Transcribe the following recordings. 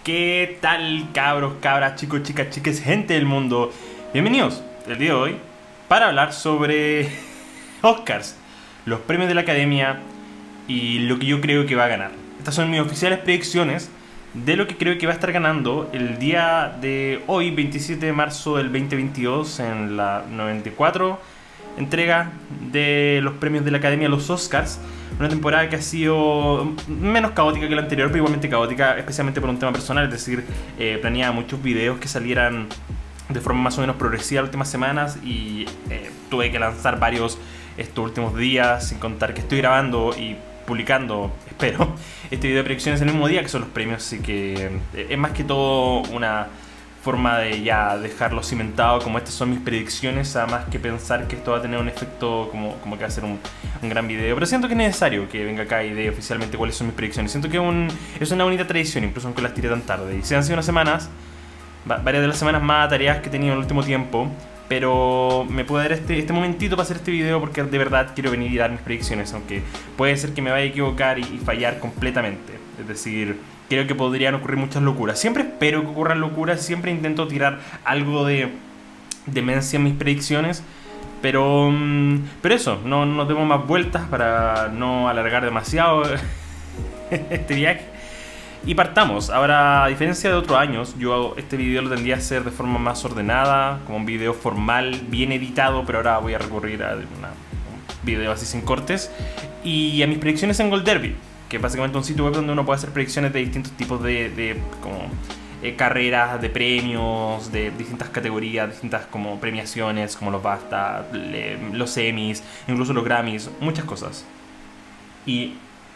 ¿Qué tal, cabros, cabras, chicos, chicas, chiques, gente del mundo? Bienvenidos el día de hoy para hablar sobre Oscars, los premios de la Academia y lo que yo creo que va a ganar. Estas son mis oficiales predicciones de lo que creo que va a estar ganando el día de hoy, 27 de marzo del 2022, en la 94 entrega de los premios de la Academia, los Oscars. Una temporada que ha sido menos caótica que la anterior, pero igualmente caótica, especialmente por un tema personal. Es decir, planeaba muchos videos que salieran de forma más o menos progresiva las últimas semanas y tuve que lanzar varios estos últimos días, sin contar que estoy grabando y publicando, espero, este video de predicciones el mismo día que son los premios, así que es más que todo una forma de ya dejarlo cimentado como estas son mis predicciones, además que pensar que esto va a tener un efecto como que va a ser un gran video. Pero siento que es necesario que venga acá y dé oficialmente cuáles son mis predicciones. Siento que es una bonita tradición, incluso aunque las tiré tan tarde. Y se han sido unas semanas, varias de las semanas más atareadas que he tenido en el último tiempo, pero me puedo dar este momentito para hacer este video porque de verdad quiero venir y dar mis predicciones, aunque puede ser que me vaya a equivocar y fallar completamente. Es decir, creo que podrían ocurrir muchas locuras. Siempre espero que ocurran locuras, siempre intento tirar algo de demencia en mis predicciones, pero eso, no demos más vueltas para no alargar demasiado este viaje. Y partamos. Ahora, a diferencia de otros años, yo este video lo tendría a hacer de forma más ordenada, como un video formal, bien editado, pero ahora voy a recurrir a un video así sin cortes. Y a mis predicciones en Gold Derby, que es básicamente un sitio web donde uno puede hacer predicciones de distintos tipos de carreras, de premios, de distintas categorías, distintas como premiaciones, como los BAFTA, los Emmys, incluso los Grammys, muchas cosas. Y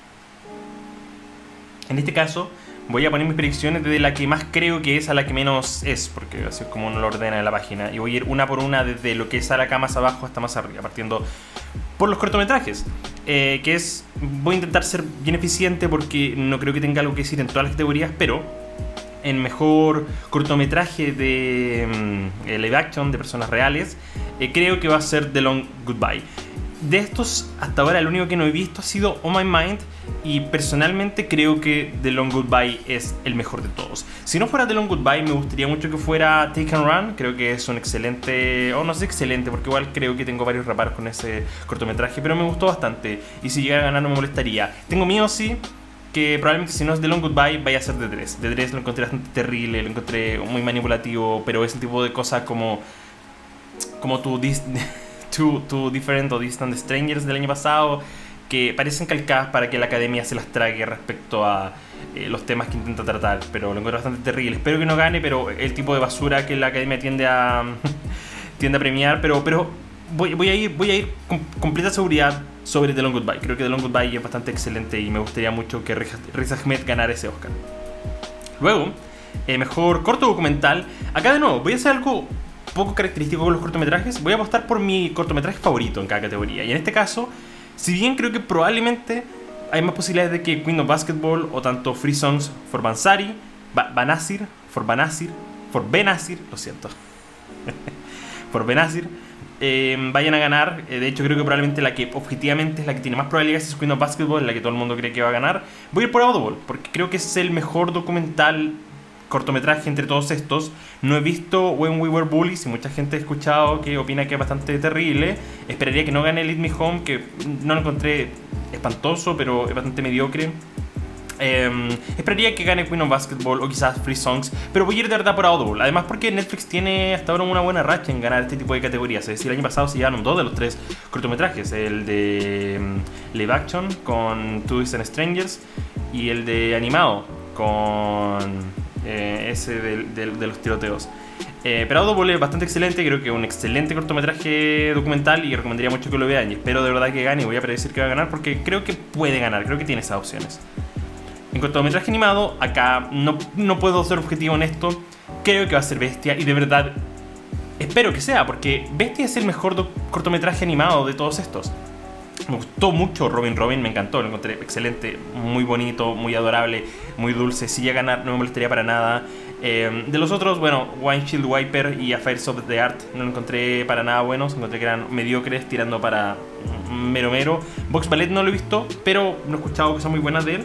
en este caso voy a poner mis predicciones desde la que más creo que es a la que menos es, porque así es como uno lo ordena en la página. Y voy a ir una por una desde lo que es acá más abajo hasta más arriba, partiendo por los cortometrajes, voy a intentar ser bien eficiente porque no creo que tenga algo que decir en todas las categorías, pero en mejor cortometraje de live action, de personas reales, creo que va a ser The Long Goodbye. De estos, hasta ahora el único que no he visto ha sido On My Mind, y personalmente creo que The Long Goodbye es el mejor de todos. Si no fuera The Long Goodbye, me gustaría mucho que fuera Take and Run. Creo que es un excelente, o no sé, excelente, porque igual creo que tengo varios reparos con ese cortometraje, pero me gustó bastante, y si llegara a ganar no me molestaría. Tengo miedo, sí, que probablemente si no es The Long Goodbye vaya a ser The Dress. The Dress lo encontré bastante terrible, lo encontré muy manipulativo, pero ese tipo de cosas como Two Different o Distant Strangers del año pasado, que parecen calcadas para que la Academia se las trague respecto a los temas que intenta tratar, pero lo encuentro bastante terrible. Espero que no gane, pero el tipo de basura que la Academia tiende a premiar, pero voy a ir con completa seguridad sobre The Long Goodbye. Creo que The Long Goodbye es bastante excelente y me gustaría mucho que Riz Ahmed ganara ese Oscar. Luego, mejor corto documental. Acá de nuevo voy a hacer algo poco característico con los cortometrajes. Voy a apostar por mi cortometraje favorito en cada categoría, y en este caso, si bien creo que probablemente hay más posibilidades de que Queen of Basketball o tanto Free Songs for Benazir, lo siento, por Benazir, vayan a ganar. De hecho, creo que probablemente la que objetivamente es la que tiene más probabilidades es Queen of Basketball, la que todo el mundo cree que va a ganar. Voy a ir por Audible, porque creo que es el mejor documental cortometraje entre todos estos. No he visto When We Were Bullies y mucha gente ha escuchado que opina que es bastante terrible. Esperaría que no gane Lead Me Home, que no lo encontré espantoso, pero es bastante mediocre. Esperaría que gane Queen of Basketball o quizás Free Songs, pero voy a ir de verdad por Audible. Además porque Netflix tiene hasta ahora una buena racha en ganar este tipo de categorías. Es decir, el año pasado se llevaron 2 de los 3 cortometrajes: el de live action con Two Distant Strangers y el de animado con ese de los tiroteos. Pero Audible es bastante excelente, creo que es un excelente cortometraje documental y recomendaría mucho que lo vean, y espero de verdad que gane. Y voy a predecir que va a ganar porque creo que puede ganar, creo que tiene esas opciones. En cortometraje animado, acá no puedo ser objetivo en esto. Creo que va a ser Bestia, y de verdad espero que sea, porque Bestia es el mejor cortometraje animado de todos estos. Me gustó mucho Robin, me encantó, lo encontré excelente, muy bonito, muy adorable, muy dulce. Si llega a ganar no me molestaría para nada. De los otros, bueno, Windshield Wiper y Affairs of the Art no lo encontré para nada buenos, encontré que eran mediocres tirando para mero. Vox Ballet no lo he visto, pero no he escuchado cosas muy buenas de él.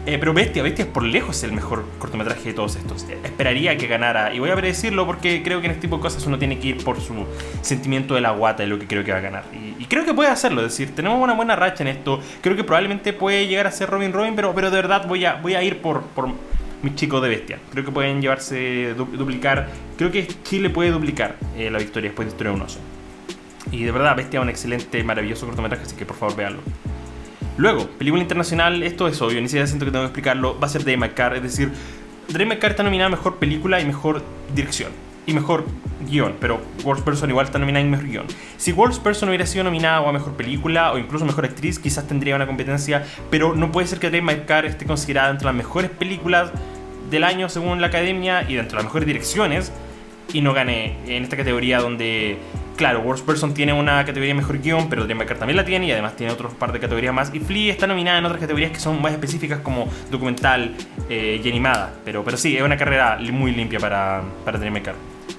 Pero Bestia es por lejos el mejor cortometraje de todos estos. Esperaría que ganara, y voy a predecirlo porque creo que en este tipo de cosas uno tiene que ir por su sentimiento de la guata de lo que creo que va a ganar. Y creo que puede hacerlo, es decir, tenemos una buena racha en esto. Creo que probablemente puede llegar a ser Robin, pero de verdad voy a ir por mis chicos de Bestia. Creo que pueden llevarse, duplicar. Creo que Chile puede duplicar la victoria después de Historia de un oso. Y de verdad, Bestia es un excelente, maravilloso cortometraje, así que por favor véanlo. Luego, película internacional, esto es obvio, ni siquiera siento que tengo que explicarlo, va a ser Drive My Car, es decir, Drive My Car está nominada a Mejor Película y Mejor Dirección. Y Mejor Guión, pero Worst Person igual está nominada en Mejor Guión. Si Worst Person hubiera sido nominada o a Mejor Película o incluso Mejor Actriz, quizás tendría una competencia, pero no puede ser que Drive My Car esté considerada entre las mejores películas del año según la Academia y dentro de las mejores direcciones y no gane en esta categoría donde... Claro, Worst Person tiene una categoría mejor guión, pero Drive My Car también la tiene y además tiene otros par de categorías más. Y Flea está nominada en otras categorías que son más específicas como documental y animada. Pero sí, es una carrera muy limpia para Drive My Car.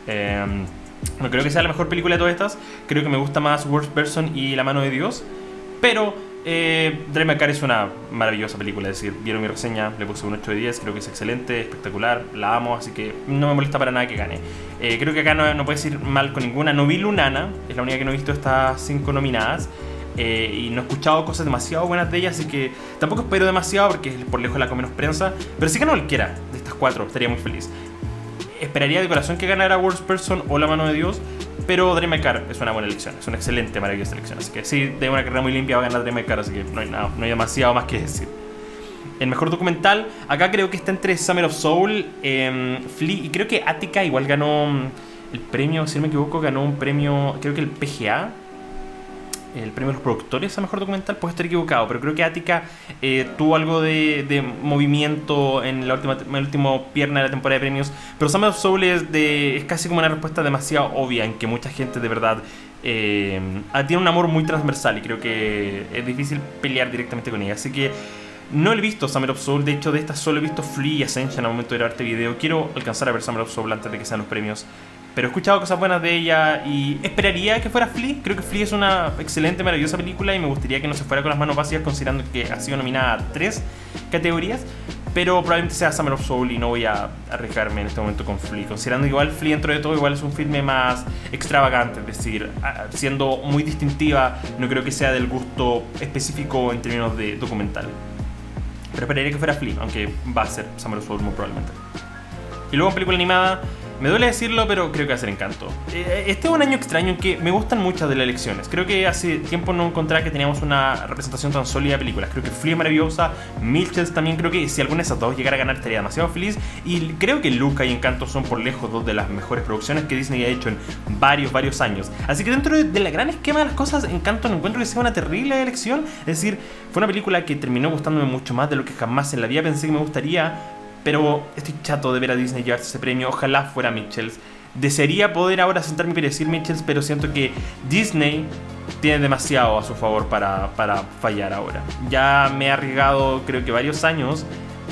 No creo que sea la mejor película de todas estas. Creo que me gusta más Worst Person y La Mano de Dios. Pero Drive My Car es una maravillosa película. Es decir, vieron mi reseña, le puse un 8 de 10. Creo que es excelente, espectacular, la amo. Así que no me molesta para nada que gane. Creo que acá no puedes ir mal con ninguna. No vi Lunana, es la única que no he visto estas 5 nominadas. Y no he escuchado cosas demasiado buenas de ella, así que tampoco espero demasiado porque es por lejos la con menos prensa. Pero si gana cualquiera de estas 4, estaría muy feliz. Esperaría de corazón que ganara Worst Person o La Mano de Dios, pero Drive My Car es una buena elección, es una excelente, maravillosa elección. Así que sí, de una carrera muy limpia va a ganar Drive My Car, así que no hay demasiado más que decir. El mejor documental, acá creo que está entre Summer of Soul, Flea, y creo que Attica igual ganó el premio, si no me equivoco, ganó un premio, creo que el PGA, el premio de los productores a mejor documental, puedo estar equivocado, pero creo que Attica tuvo algo de movimiento en la última pierna de la temporada de premios. Pero Summer of Soul es casi como una respuesta demasiado obvia en que mucha gente de verdad tiene un amor muy transversal y creo que es difícil pelear directamente con ella. Así que no he visto Summer of Soul, de hecho de estas solo he visto Flea y Ascension al momento de grabar este video. Quiero alcanzar a ver Summer of Soul antes de que sean los premios, pero he escuchado cosas buenas de ella y esperaría que fuera Flea. Creo que Flea es una excelente, maravillosa película y me gustaría que no se fuera con las manos vacías considerando que ha sido nominada a 3 categorías. Pero probablemente sea Summer of Soul y no voy a arriesgarme en este momento con Flea, considerando que igual Flea dentro de todo igual es un filme más extravagante, es decir, siendo muy distintiva, no creo que sea del gusto específico en términos de documental. Pero esperaría que fuera Flea, aunque va a ser Summer of Soul muy probablemente. Y luego en película animada, me duele decirlo, pero creo que va a ser Encanto. Este es un año extraño en que me gustan muchas de las elecciones. Creo que hace tiempo no encontraba que teníamos una representación tan sólida de películas. Creo que Flea es maravillosa, Mitchells también. Creo que si alguna de esas dos llegara a ganar estaría demasiado feliz. Y creo que Luca y Encanto son por lejos dos de las mejores producciones que Disney ha hecho en varios años. Así que dentro del gran esquema de las cosas, Encanto no encuentro que sea una terrible elección. Es decir, fue una película que terminó gustándome mucho más de lo que jamás en la vida pensé que me gustaría. Pero estoy chato de ver a Disney llevarse ese premio. Ojalá fuera Mitchells. Desearía poder ahora sentarme y predecir Mitchells, pero siento que Disney tiene demasiado a su favor para fallar ahora. Ya me he arriesgado creo que varios años.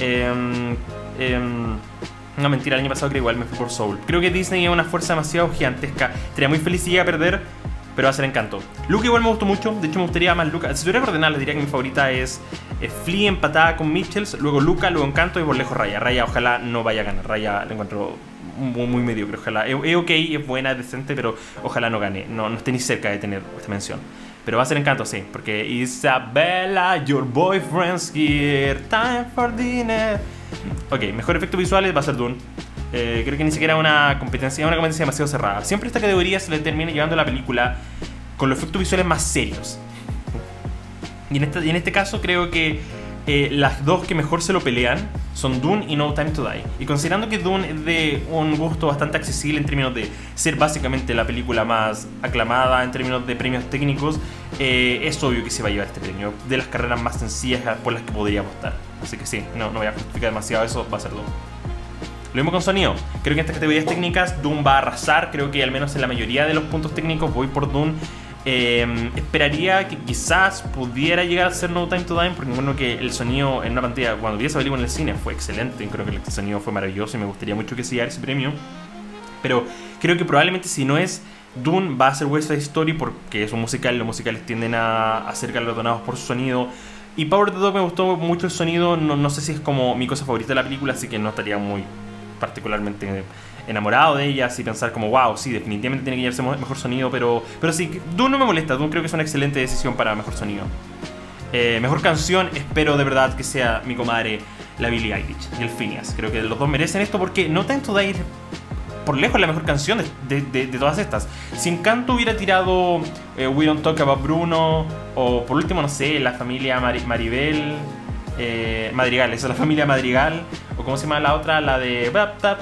No, mentira, el año pasado creo igual me fui por Soul. Creo que Disney es una fuerza demasiado gigantesca. Estaría muy feliz si llega a perder, pero va a ser Encanto. Luca igual me gustó mucho, de hecho me gustaría más Luca. Si tuviera que ordenar, les diría que mi favorita es Flea empatada con Mitchells, luego Luca, luego Encanto y por lejos Raya. Raya ojalá no vaya a ganar, Raya la encuentro muy mediocre, ojalá. Es ok, es buena, es decente, pero ojalá no gane, no esté ni cerca de tener esta mención. Pero va a ser Encanto, sí, porque Isabella, your boyfriend's here, time for dinner. Ok, mejor efectos visuales va a ser Dune. Creo que ni siquiera una competencia demasiado cerrada. Siempre esta categoría se le termina llevando a la película con los efectos visuales más serios. Y en este caso creo que las dos que mejor se lo pelean son Dune y No Time to Die. Y considerando que Dune es de un gusto bastante accesible en términos de ser básicamente la película más aclamada en términos de premios técnicos, es obvio que se va a llevar este premio. De las carreras más sencillas por las que podría apostar. Así que sí, no voy a justificar demasiado eso, va a ser Dune. Lo mismo con sonido. Creo que en estas categorías técnicas Dune va a arrasar. Creo que al menos en la mayoría de los puntos técnicos voy por Dune. Esperaría que quizás pudiera llegar a ser No Time to Die, porque bueno que el sonido en una pantalla, cuando vi esa película en el cine, fue excelente. Creo que el sonido fue maravilloso y me gustaría mucho que se llevara ese premio. Pero creo que probablemente si no es Dune va a ser West Side Story, porque es un musical. Los musicales tienden a ser galardonados por su sonido. Y Power of the Dog me gustó mucho el sonido, no sé si es como mi cosa favorita de la película, así que no estaría muy particularmente enamorado de ella, así pensar como wow, sí, definitivamente tiene que llevarse mejor sonido, pero sí, Dune no me molesta, Dune creo que es una excelente decisión para mejor sonido. Mejor canción, espero de verdad que sea mi comadre, la Billie Eilish y el Phineas. Creo que los dos merecen esto porque No Time to Die por lejos la mejor canción de todas estas. Si Encanto hubiera tirado We Don't Talk About Bruno, o por último, no sé, la familia Maribel, Madrigal, esa es la familia Madrigal, o cómo se llama la otra, la de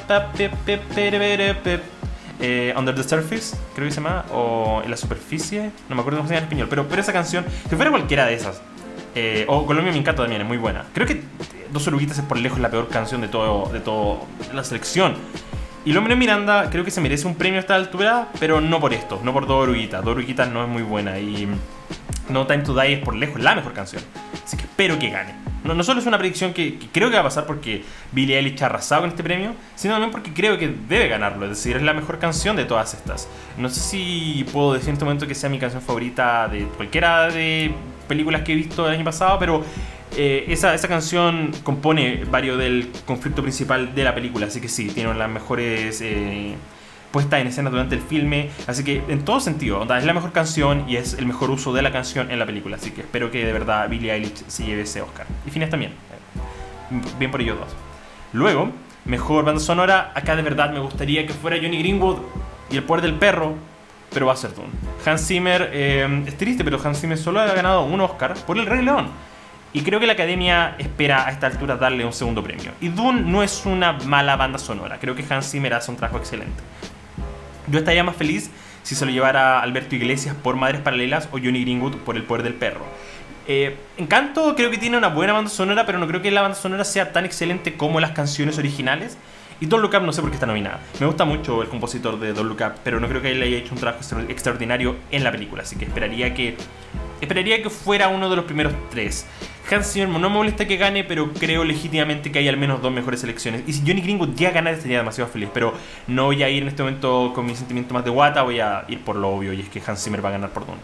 Under the Surface, creo que se llama, o En la superficie, no me acuerdo cómo se llama en español, pero esa canción, si fuera cualquiera de esas, o Colombia Me Encanta también, es muy buena. Creo que Dos Oruguitas es por lejos la peor canción de todo la selección. Y Lin-Manuel Miranda creo que se merece un premio a esta altura, pero no por esto, no por Dos Oruguitas. Dos Oruguitas no es muy buena y No Time to Die es por lejos la mejor canción. Así que espero que gane. No solo es una predicción que creo que va a pasar porque Billie Eilish ha arrasado con este premio, sino también porque creo que debe ganarlo. Es decir, es la mejor canción de todas estas. No sé si puedo decir en este momento que sea mi canción favorita de cualquiera de películas que he visto el año pasado, pero esa canción compone varios del conflicto principal de la película, así que sí, tiene las mejores puestas en escena durante el filme, así que en todo sentido, es la mejor canción y es el mejor uso de la canción en la película, así que espero que de verdad Billie Eilish se lleve ese Oscar. Y Phineas también, bien por ellos dos. Luego, mejor banda sonora, acá de verdad me gustaría que fuera Johnny Greenwood y El Poder del Perro, pero va a ser Dune. Hans Zimmer, es triste, pero Hans Zimmer solo ha ganado un Oscar por El Rey León. Y creo que la Academia espera a esta altura darle un segundo premio. Y Dune no es una mala banda sonora. Creo que Hans Zimmer hace un trabajo excelente. Yo estaría más feliz si se lo llevara Alberto Iglesias por Madres Paralelas o Johnny Greenwood por El Poder del Perro. Encanto creo que tiene una buena banda sonora, pero no creo que la banda sonora sea tan excelente como las canciones originales. Y Don't Look Up no sé por qué está nominada. Me gusta mucho el compositor de Don't Look Up, pero no creo que él haya hecho un trabajo extraordinario en la película. Así que esperaría que fuera uno de los primeros tres. Hans Zimmer no me molesta que gane, pero creo legítimamente que hay al menos dos mejores selecciones. Y si Johnny Greenwood ya ganara estaría demasiado feliz, pero no voy a ir en este momento con mi sentimiento más de guata, voy a ir por lo obvio, y es que Hans Zimmer va a ganar por Dune.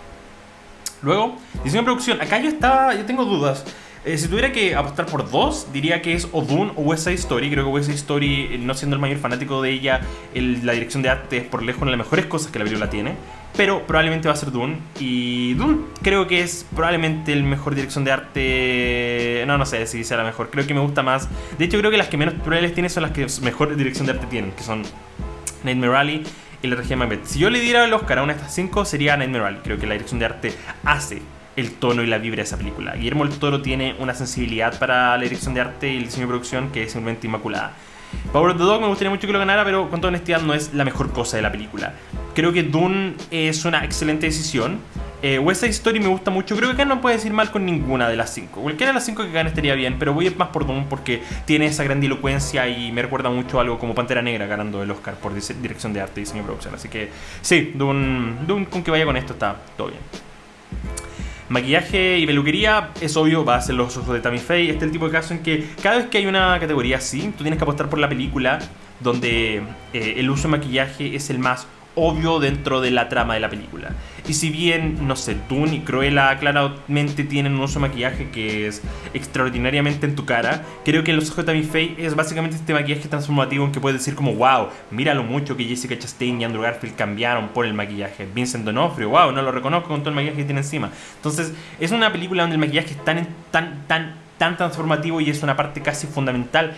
Luego, diseño de producción. Acá yo tengo dudas. Si tuviera que apostar por dos, diría que es o Dune o West Side Story. Creo que West Side Story, no siendo el mayor fanático de ella, la dirección de arte es por lejos una de las mejores cosas que la película tiene. Pero probablemente va a ser Dune. Y Dune creo que es probablemente el mejor dirección de arte. No sé si sea la mejor. Creo que me gusta más. De hecho, creo que las que menos probabilidades tienen son las que mejor dirección de arte tienen, que son Nightmare Alley y La Regia de Macbeth. Si yo le diera el Oscar a una de estas cinco, sería Nightmare Alley. Creo que la dirección de arte hace el tono y la vibra de esa película. Guillermo del Toro tiene una sensibilidad para la dirección de arte y el diseño de producción que es simplemente inmaculada. Power of the Dog me gustaría mucho que lo ganara, pero con toda honestidad no es la mejor cosa de la película. Creo que Dune es una excelente decisión. West Side Story me gusta mucho. Creo que acá no puede decir mal con ninguna de las cinco. Cualquiera de las cinco que gane estaría bien, pero voy a ir más por Dune porque tiene esa grandilocuencia y me recuerda mucho a algo como Pantera Negra ganando el Oscar por dirección de arte y diseño de producción. Así que sí, Dune con que vaya con esto está todo bien. Maquillaje y peluquería, es obvio, va a ser Los Ojos de Tammy Faye. Este es el tipo de caso en que cada vez que hay una categoría así, tú tienes que apostar por la película donde el uso de maquillaje es el más obvio dentro de la trama de la película. Y si bien, no sé, Dune y Cruella claramente tienen un uso de maquillaje que es extraordinariamente en tu cara, creo que Los Ojos de Tammy Faye es básicamente este maquillaje transformativo en que puedes decir como wow, mira lo mucho que Jessica Chastain y Andrew Garfield cambiaron por el maquillaje. Vincent D'Onofrio, wow, no lo reconozco con todo el maquillaje que tiene encima. Entonces, es una película donde el maquillaje es tan transformativo y es una parte casi fundamental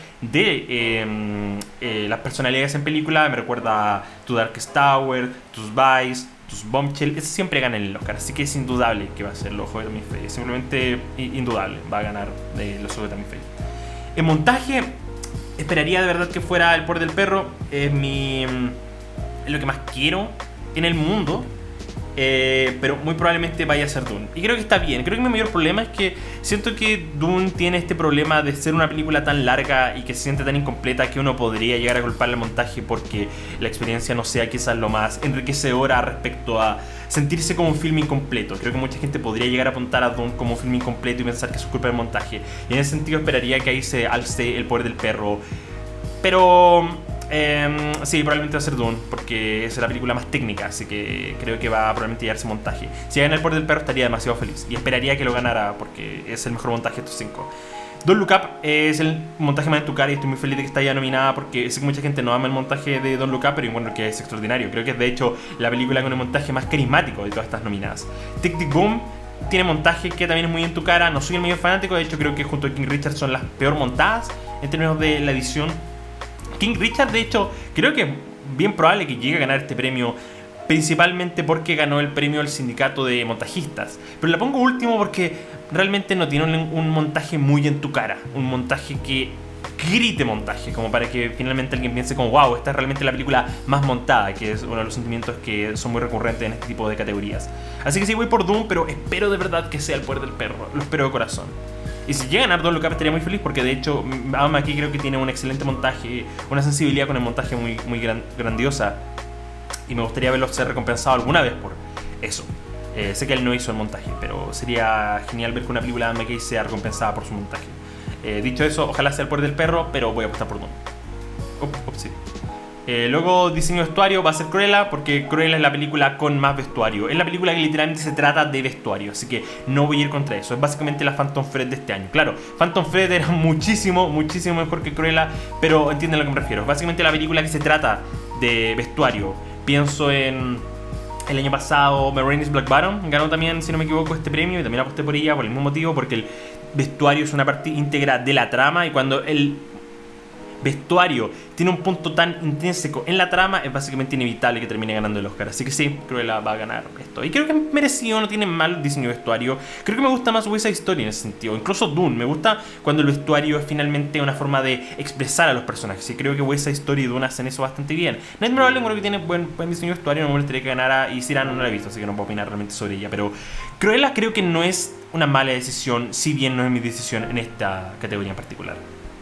de las personalidades en película. Me recuerda a Tu Darkest Tower, Tus Vice, Tus Bombshell. Ese siempre gana el Oscar, así que es indudable que va a ser Los Ojos de Tammy Faye. Es simplemente indudable, va a ganar Los Ojos de Tammy Faye. En montaje, esperaría de verdad que fuera El Poder del Perro. Es lo que más quiero en el mundo. Pero muy probablemente vaya a ser Dune. Y creo que está bien. Creo que mi mayor problema es que siento que Dune tiene este problema de ser una película tan larga y que se siente tan incompleta que uno podría llegar a culpar el montaje porque la experiencia no sea quizás lo más enriquecedora respecto a sentirse como un film incompleto. Creo que mucha gente podría llegar a apuntar a Dune como un film incompleto y pensar que es culpa del montaje. Y en ese sentido esperaría que ahí se alce El Poder del Perro. Pero Sí, probablemente va a ser Dune, porque es la película más técnica, así que creo que va a probablemente llevarse montaje. Si gana El Poder del Perro estaría demasiado feliz, y esperaría que lo ganara, porque es el mejor montaje de estos 5. Don't Look Up es el montaje más en tu cara y estoy muy feliz de que está ya nominada, porque sé que mucha gente no ama el montaje de Don't Look Up, pero encuentro que es extraordinario. Creo que es de hecho la película con el montaje más carismático de todas estas nominadas. Tic Tic Boom tiene montaje que también es muy en tu cara. No soy el mayor fanático, de hecho creo que junto a King Richard son las peor montadas en términos de la edición. King Richard, de hecho, creo que es bien probable que llegue a ganar este premio, principalmente porque ganó el premio del sindicato de montajistas. Pero la pongo último porque realmente no tiene un montaje muy en tu cara, un montaje que grite montaje, como para que finalmente alguien piense como wow, esta es realmente la película más montada, que es uno de los sentimientos que son muy recurrentes en este tipo de categorías. Así que sí, voy por Dune, pero espero de verdad que sea El Poder del Perro, lo espero de corazón. Y si llega a ganar Don't Look Up estaría muy feliz, porque de hecho Adam McKay creo que tiene un excelente montaje, una sensibilidad con el montaje muy grandiosa, y me gustaría verlo ser recompensado alguna vez por eso. Sé que él no hizo el montaje, pero sería genial ver que una película de Adam McKay sea recompensada por su montaje. Dicho eso, ojalá sea El Poder del Perro, pero voy a apostar por Dune. Sí. Luego diseño de vestuario va a ser Cruella, porque Cruella es la película con más vestuario. Es la película que literalmente se trata de vestuario, así que no voy a ir contra eso. Es básicamente la Phantom Thread de este año. Claro, Phantom Thread era muchísimo mejor que Cruella, pero entienden a lo que me refiero. Es básicamente la película que se trata de vestuario. Pienso en el año pasado, Ma Rainey's Black Bottom ganó también, si no me equivoco, este premio, y también aposté por ella por el mismo motivo, porque el vestuario es una parte íntegra de la trama, y cuando el vestuario tiene un punto tan intrínseco en la trama, es básicamente inevitable que termine ganando el Oscar. Así que sí, Cruella va a ganar esto. Y creo que es merecido, no tiene mal diseño de vestuario. Creo que me gusta más West Side Story en ese sentido. Incluso Dune, me gusta cuando el vestuario es finalmente una forma de expresar a los personajes. Y creo que West Side Story y Dune hacen eso bastante bien. Nightmare Alley creo que tiene buen diseño de vestuario, no me molestaría que ganara. Y Cyrano no la he visto, así que no puedo opinar realmente sobre ella. Pero Cruella creo que no es una mala decisión, si bien no es mi decisión en esta categoría en particular.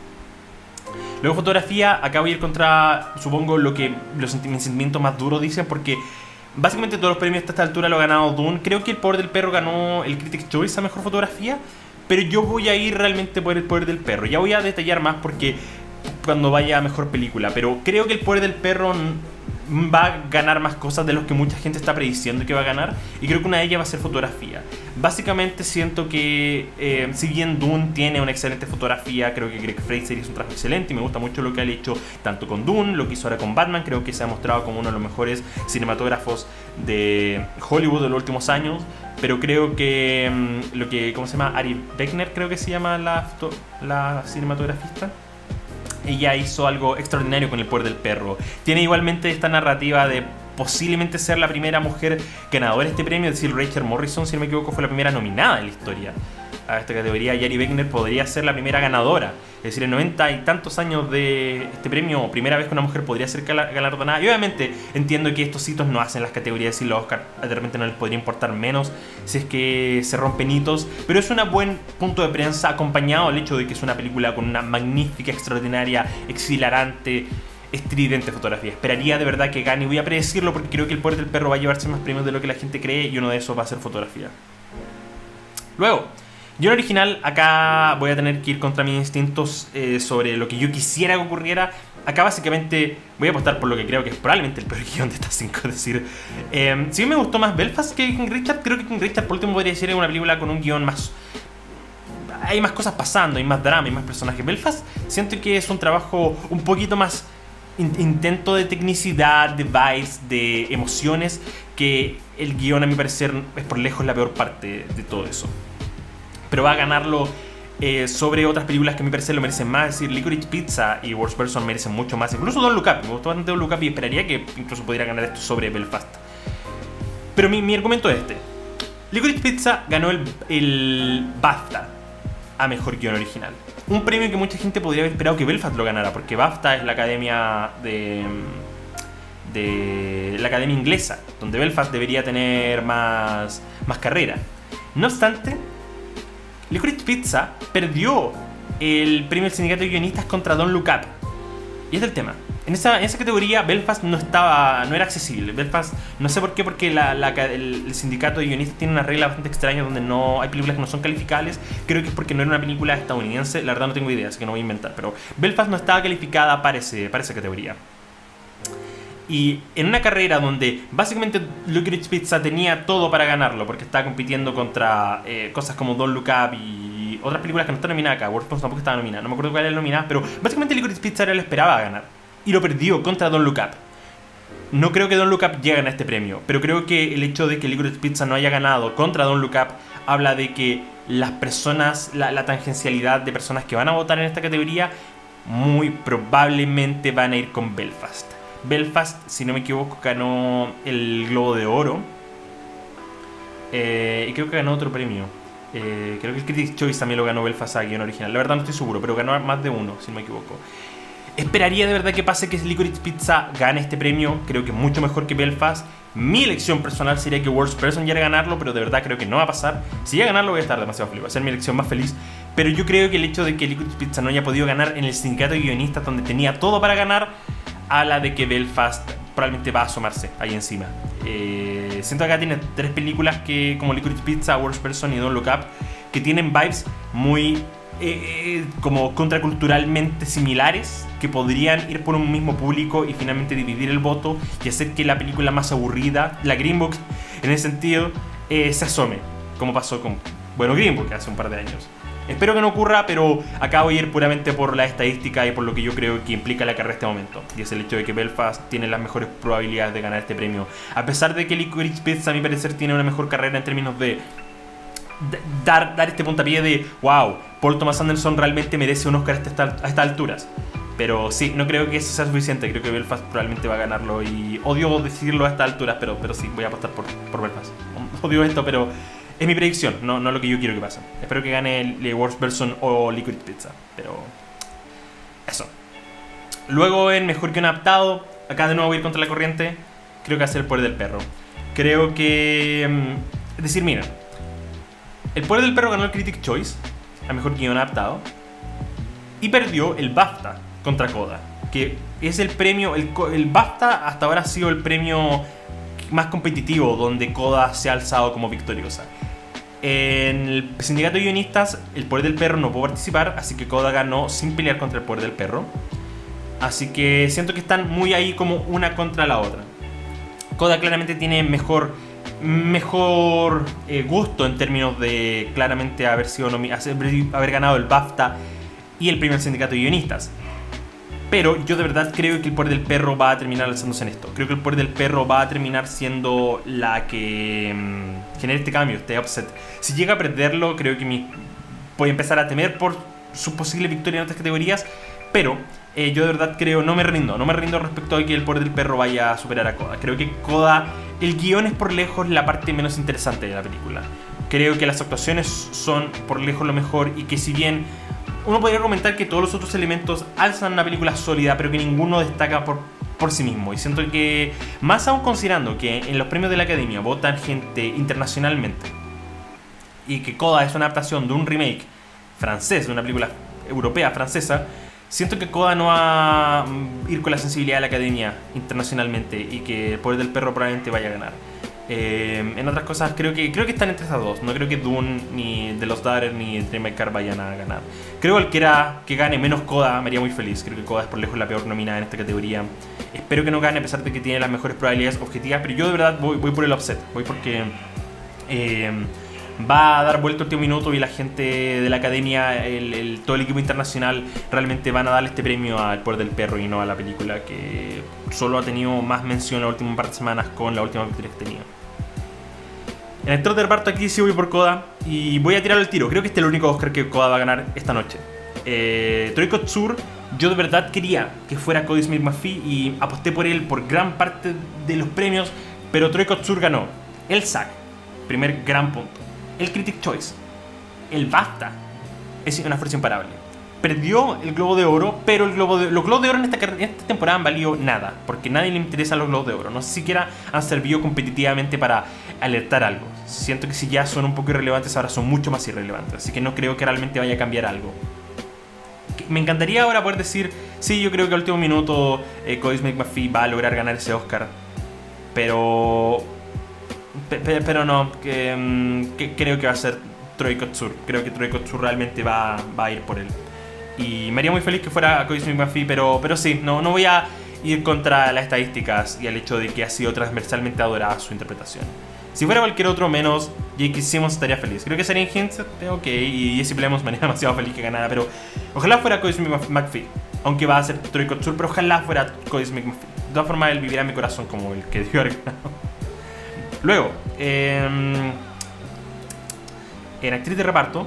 Luego fotografía, acá voy a ir contra, supongo, lo que mis sentimientos más duros dicen, porque básicamente todos los premios hasta esta altura lo ha ganado Dune. Creo que El Poder del Perro ganó el Critics' Choice a Mejor Fotografía, pero yo voy a ir realmente por El Poder del Perro. Ya voy a detallar más porque cuando vaya a Mejor Película, pero creo que El Poder del Perro va a ganar más cosas de los que mucha gente está prediciendo que va a ganar, y creo que una de ellas va a ser fotografía. Básicamente siento que si bien Dune tiene una excelente fotografía, creo que Greg Fraser hizo un trabajo excelente y me gusta mucho lo que ha hecho tanto con Dune, lo que hizo ahora con Batman. Creo que se ha mostrado como uno de los mejores cinematógrafos de Hollywood de los últimos años, pero creo que ¿cómo se llama? Ari Beckner creo que se llama la cinematografista. Ella hizo algo extraordinario con El Poder del Perro. Tiene igualmente esta narrativa de posiblemente ser la primera mujer ganadora de este premio, es decir, Rachel Morrison, si no me equivoco, fue la primera nominada en la historia a esta categoría, y Ari Beckner podría ser la primera ganadora. Es decir, en 90 y tantos años de este premio, primera vez que una mujer podría ser galardonada. Y obviamente entiendo que estos hitos no hacen las categorías, y los Oscar de repente no les podría importar menos si es que se rompen hitos, pero es un buen punto de prensa, acompañado al hecho de que es una película con una magnífica, extraordinaria, exhilarante, estridente fotografía. Esperaría de verdad que gane, y voy a predecirlo porque creo que El Poder del Perro va a llevarse más premios de lo que la gente cree, y uno de esos va a ser fotografía. Luego, guion original, acá voy a tener que ir contra mis instintos sobre lo que yo quisiera que ocurriera. Acá básicamente voy a apostar por lo que creo que es probablemente el peor guión de estas 5. Es decir, si me gustó más Belfast que King Richard, creo que King Richard por último podría ser una película con un guión más... Hay más cosas pasando, hay más drama, hay más personajes. Belfast siento que es un trabajo un poquito más intento de tecnicidad, de vibes, de emociones, que el guión a mi parecer es por lejos la peor parte de todo eso. Pero va a ganarlo sobre otras películas que a mi parecer lo merecen más. Es decir, Licorice Pizza y Worst Person merecen mucho más. Incluso Don't Look Up, me gustó bastante Don't Look Up y esperaría que incluso pudiera ganar esto sobre Belfast. Pero mi argumento es este. Licorice Pizza ganó el BAFTA a Mejor Guión Original. Un premio que mucha gente podría haber esperado que Belfast lo ganara, porque BAFTA es la academia de la academia inglesa, donde Belfast debería tener más carrera. No obstante, Licorice Pizza perdió el premio del sindicato de guionistas contra Don't Look Up. Y este es el tema. En esa categoría Belfast no era accesible. Belfast, no sé por qué, porque el sindicato de guionistas tiene una regla bastante extraña donde no hay películas que no son calificables. Creo que es porque no era una película estadounidense. La verdad no tengo idea, así que no voy a inventar. Pero Belfast no estaba calificada para esa categoría. Y en una carrera donde básicamente Licorice Pizza tenía todo para ganarlo, porque estaba compitiendo contra cosas como Don't Look Up y otras películas que no están nominadas acá. World Response tampoco estaba nominada, no me acuerdo cuál era la nominada, pero básicamente Licorice Pizza era lo esperaba ganar. Y lo perdió contra Don't Look Up. No creo que Don't Look Up llegue a este premio, pero creo que el hecho de que Licorice Pizza no haya ganado contra Don't Look Up habla de que las personas, la tangencialidad de personas que van a votar en esta categoría muy probablemente van a ir con Belfast. Belfast, si no me equivoco, ganó el Globo de Oro. Y creo que ganó otro premio. Creo que el Critics' Choice también lo ganó Belfast a guion original. La verdad no estoy seguro, pero ganó más de uno, si no me equivoco. Esperaría de verdad que pase que Licorice Pizza gane este premio. Creo que mucho mejor que Belfast. Mi elección personal sería que Worst Person llegue a ganarlo, pero de verdad creo que no va a pasar. Si llega a ganarlo voy a estar demasiado feliz, va a ser mi elección más feliz. Pero yo creo que el hecho de que Licorice Pizza no haya podido ganar en el sindicato de guionistas, donde tenía todo para ganar, habla de que Belfast probablemente va a asomarse ahí encima. Siento que acá tiene tres películas que, como Licorice Pizza, Worst Person y Don't Look Up, que tienen vibes muy como contraculturalmente similares, que podrían ir por un mismo público y finalmente dividir el voto y hacer que la película más aburrida, la Green Book, en ese sentido, se asome, como pasó con, bueno, Green Book hace un par de años. Espero que no ocurra, pero acá voy a ir puramente por la estadística y por lo que yo creo que implica la carrera en este momento. Y es el hecho de que Belfast tiene las mejores probabilidades de ganar este premio. A pesar de que Licorice Pizza, a mi parecer, tiene una mejor carrera en términos de dar este puntapié de wow, Paul Thomas Anderson realmente merece un Oscar a estas alturas. Pero sí, no creo que eso sea suficiente. Creo que Belfast probablemente va a ganarlo. Y odio decirlo a estas alturas, pero sí, voy a apostar por Belfast. Odio esto, pero es mi predicción, no lo que yo quiero que pase. Espero que gane el Worst Person o Licorice Pizza. Pero eso. Luego en Mejor Guion Adaptado, acá de nuevo voy a ir contra la corriente. Creo que va a ser El Poder del Perro. Creo que... es decir, miren, El Poder del Perro ganó el Critics' Choice a Mejor Guion Adaptado y perdió el BAFTA contra Coda, que es el premio, el BAFTA hasta ahora ha sido el premio más competitivo donde Coda se ha alzado como victoriosa. En el sindicato de guionistas, El Poder del Perro no pudo participar, así que Coda ganó sin pelear contra El Poder del Perro. Así que siento que están muy ahí como una contra la otra. Coda claramente tiene mejor gusto en términos de claramente haber ganado el BAFTA y el premio del sindicato de guionistas. Pero yo de verdad creo que El Poder del Perro va a terminar alzándose en esto. Creo que El Poder del Perro va a terminar siendo la que genere este cambio, este upset. Si llega a perderlo, creo que voy a empezar a temer por su posible victoria en otras categorías. Pero yo de verdad creo, no me rindo respecto a que El Poder del Perro vaya a superar a Coda. Creo que Coda, el guión es por lejos la parte menos interesante de la película. Creo que las actuaciones son por lejos lo mejor y que si bien uno podría comentar que todos los otros elementos alzan una película sólida, pero que ninguno destaca por sí mismo. Y siento que, más aún considerando que en los premios de la Academia votan gente internacionalmente y que Coda es una adaptación de un remake francés, de una película europea francesa, siento que Coda no va a ir con la sensibilidad de la Academia internacionalmente y que El Poder del Perro probablemente vaya a ganar. En otras cosas, creo que están entre esas dos. No creo que Dune, ni The Lost Daughter, ni Drive My Car vayan a ganar. Creo que gane menos Coda me haría muy feliz. Creo que Coda es por lejos la peor nominada en esta categoría. Espero que no gane a pesar de que tiene las mejores probabilidades objetivas. Pero yo de verdad voy por el upset. Voy porque va a dar vuelta el último minuto y la gente de la Academia, todo el equipo internacional realmente van a darle este premio al Poder del Perro y no a la película que solo ha tenido más mención en las últimas par de semanas con la última victoria que tenía. En el trote de reparto aquí sí voy por Coda y voy a tirar el tiro. Creo que este es el único Oscar que Coda va a ganar esta noche. Troy Kotsur, yo de verdad quería que fuera Cody Smith McPhee y aposté por él por gran parte de los premios, pero Troy Kotsur ganó el SAG, primer gran punto, el Critics' Choice, el BAFTA, es una fuerza imparable. Perdió el Globo de Oro, pero los Globos de Oro en esta temporada han valido nada, porque a nadie le interesan los Globos de Oro. No sé siquiera han servido competitivamente para alertar algo. Siento que si ya son un poco irrelevantes, ahora son mucho más irrelevantes. Así que no creo que realmente vaya a cambiar algo. Me encantaría ahora poder decir, sí, yo creo que al último minuto Cody Smith McPhee va a lograr ganar ese Oscar. Pero no, creo que va a ser Troy Kotsur. Creo que Troy Kotsur realmente va a ir por él. Y me haría muy feliz que fuera Cody Smith McPhee, pero sí, no voy a ir contra las estadísticas y el hecho de que ha sido transversalmente adorada su interpretación. Si fuera cualquier otro menos J.K. Simmons estaría feliz. Creo que sería Hintz, ok, y Jesse Plemons me haría demasiado feliz que ganara, pero ojalá fuera Cody Smith McPhee, aunque va a ser Troy Kotsur, pero ojalá fuera Cody Smith McPhee. De todas formas, él vivirá en mi corazón como el que dio haber ganado. Luego, en actriz de reparto,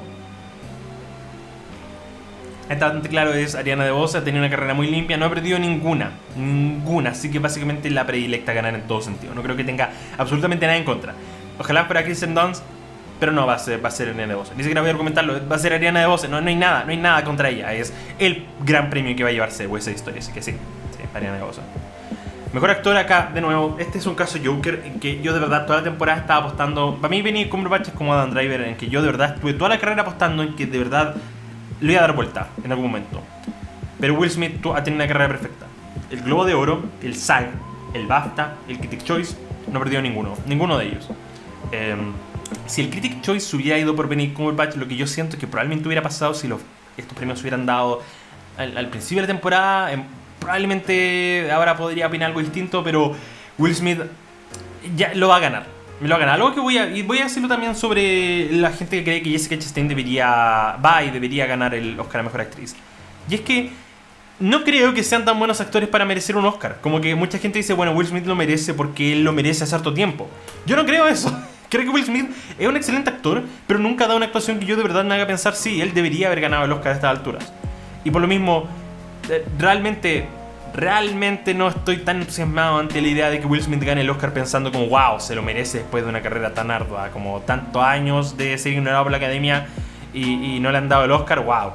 está bastante claro, es Ariana DeBose. Ha tenido una carrera muy limpia, no ha perdido ninguna, así que básicamente la predilecta a ganar en todo sentido. No creo que tenga absolutamente nada en contra. Ojalá fuera Kristen Dunst, pero no va a ser Ariana DeBose. Ni siquiera voy a argumentarlo, va a ser Ariana DeBose. No hay nada contra ella. Es el gran premio que va a llevarse West Side Story, así que sí, Ariana DeBose. Mejor actor acá, de nuevo, este es un caso Joker en que yo de verdad toda la temporada estaba apostando. Para mí Benedict Cumberbatch es como Adam Driver, en que yo de verdad estuve toda la carrera apostando en que de verdad lo iba a dar vuelta en algún momento. Pero Will Smith ha tenido una carrera perfecta. El Globo de Oro, el SAG, el BAFTA, el Critics' Choice, no perdió ninguno de ellos. Si el Critics' Choice hubiera ido por Benedict Cumberbatch, lo que yo siento es que probablemente hubiera pasado si estos premios se hubieran dado al principio de la temporada. Probablemente ahora podría opinar algo distinto, pero Will Smith ya lo va a ganar. Me lo va a ganar. Algo que voy a decirlo también sobre la gente que cree que Jessica Chastain debería ganar el Oscar a Mejor Actriz. Y es que no creo que sean tan buenos actores para merecer un Oscar. Como que mucha gente dice, bueno, Will Smith lo merece porque él lo merece hace harto tiempo. Yo no creo eso. Creo que Will Smith es un excelente actor, pero nunca ha dado una actuación que yo de verdad me haga pensar, sí, él debería haber ganado el Oscar a estas alturas. Y por lo mismo, realmente no estoy tan entusiasmado ante la idea de que Will Smith gane el Oscar pensando como wow, se lo merece después de una carrera tan ardua, como tantos años de ser ignorado por la academia y no le han dado el Oscar, wow.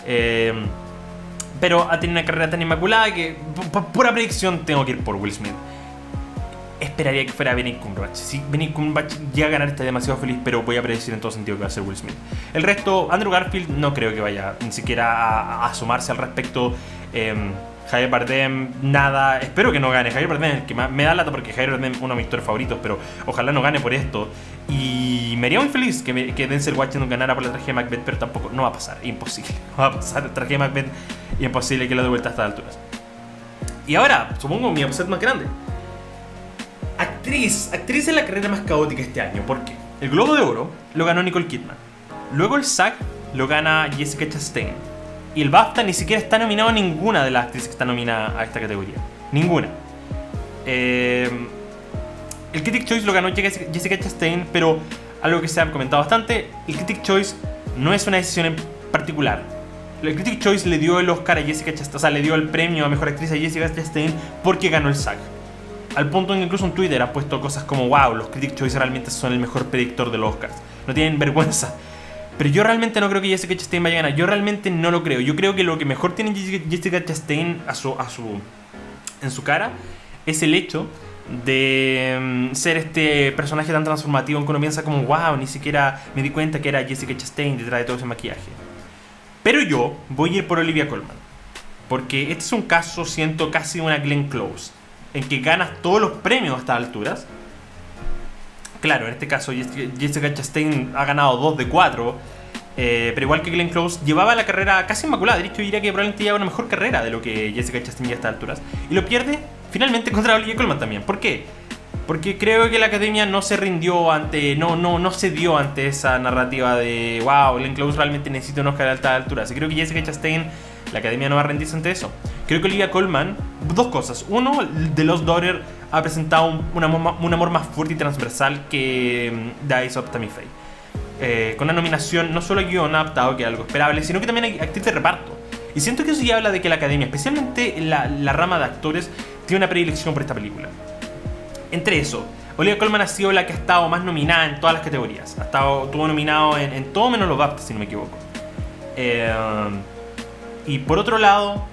Pero ha tenido una carrera tan inmaculada que por pura predicción tengo que ir por Will Smith. Esperaría que fuera Benedict Cumberbatch. Si Benedict Cumberbatch llega a ganar, estaría demasiado feliz, pero voy a predecir en todo sentido que va a ser Will Smith. El resto, Andrew Garfield, no creo que vaya ni siquiera a asomarse al respecto. Javier Bardem, nada. Espero que no gane. Javier Bardem es el que más me da lata porque Javier Bardem es uno de mis actores favoritos, pero ojalá no gane por esto. Y me haría muy feliz que Denzel Washington ganara por la tragedia de Macbeth, pero tampoco, no va a pasar, imposible. No va a pasar, la tragedia de Macbeth, imposible que lo dé vuelta a estas alturas. Y ahora, supongo mi upset más grande. Actriz es la carrera más caótica este año. ¿Por qué? El Globo de Oro lo ganó Nicole Kidman. Luego el SAG lo gana Jessica Chastain. Y el BAFTA ni siquiera está nominado a ninguna de las actrices que está nominada a esta categoría. Ninguna. El Critics' Choice lo ganó Jessica Chastain, pero algo que se ha comentado bastante, el Critics' Choice no es una decisión en particular. El Critics' Choice le dio el Oscar a Jessica Chastain, o sea, le dio el premio a Mejor Actriz a Jessica Chastain porque ganó el SAG. Al punto en que incluso en Twitter han puesto cosas como wow, los Critics' Choice realmente son el mejor predictor de los Oscars. No tienen vergüenza. Pero yo realmente no creo que Jessica Chastain vaya a ganar. Yo realmente no lo creo. Yo creo que lo que mejor tiene Jessica Chastain en su cara es el hecho de ser este personaje tan transformativo en que uno piensa como wow, ni siquiera me di cuenta que era Jessica Chastain detrás de todo ese maquillaje. Pero yo voy a ir por Olivia Colman, porque este es un caso, siento, casi una Glenn Close, en que ganas todos los premios a estas alturas. Claro, en este caso Jessica Chastain ha ganado 2 de 4, pero igual que Glenn Close, llevaba la carrera casi inmaculada. De hecho, yo diría que probablemente lleva una mejor carrera de lo que Jessica Chastain ya a estas alturas. Y lo pierde finalmente contra Olivia Colman también. ¿Por qué? Porque creo que la academia no se rindió ante, no cedió ante esa narrativa de wow, Glenn Close realmente necesita un Oscar a altas alturas. Y creo que Jessica Chastain, la academia no va a rendirse ante eso. Creo que Olivia Colman, dos cosas. Uno, The Lost Daughter ha presentado un amor más fuerte y transversal que The Eyes of Tammy Faye. Con una nominación no solo a guion adaptado, que es algo esperable, sino que también hay actriz de reparto. Y siento que eso ya habla de que la academia, especialmente la rama de actores, tiene una predilección por esta película. Entre eso, Olivia Colman ha sido la que ha estado más nominada en todas las categorías. Estuvo nominado en todo menos los BAFTA, si no me equivoco. Y por otro lado,